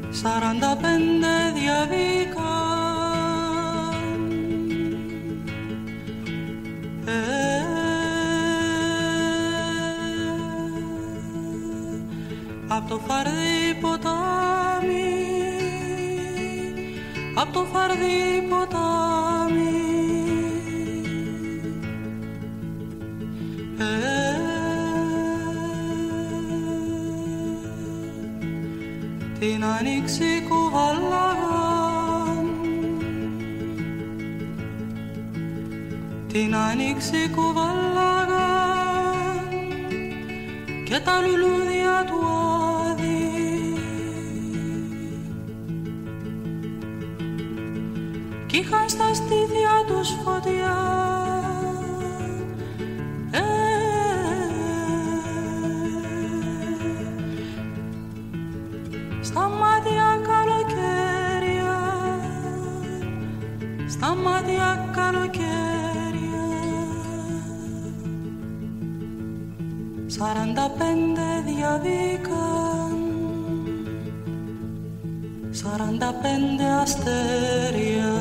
45 διαβήκαν. Απ' το φαρδί ποτάμι, απ' το φαρδί ποτάμι, την άνοιξη κουβαλάγαν, την άνοιξη κουβαλάγαν και τα λουλούδια του Άδη. Κι είχαν στα στήθια τους φωτιά, στα μάτια καλοκαίρια, στα μάτια καλοκαίρια. 45 διαβήκαν, 45 αστέρια.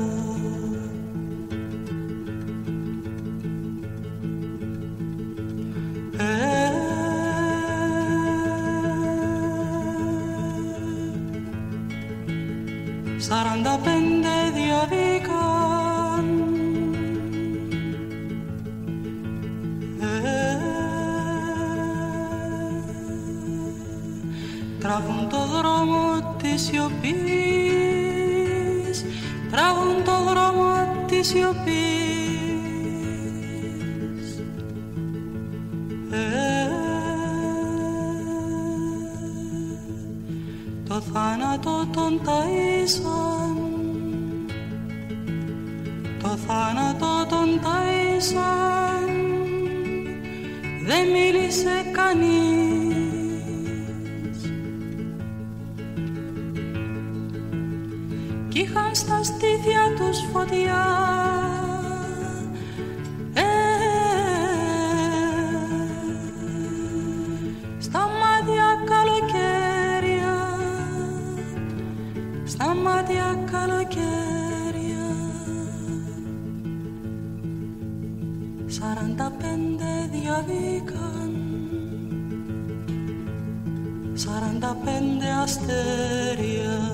Σαρανταπέντε διαβήκαν, τραβούν το δρόμο της σιωπής, τραβούν το δρόμο της σιωπής. Το θάνατο τον ταΐσαν, το θάνατο τον ταΐσαν, δεν μίλησε κανείς. Κι είχαν στα στήθια τους φωτιά, στα μάτια καλοκαίρια, στα μάτια καλοκαίρια. 45 διαβήκαν, 45 αστέρια.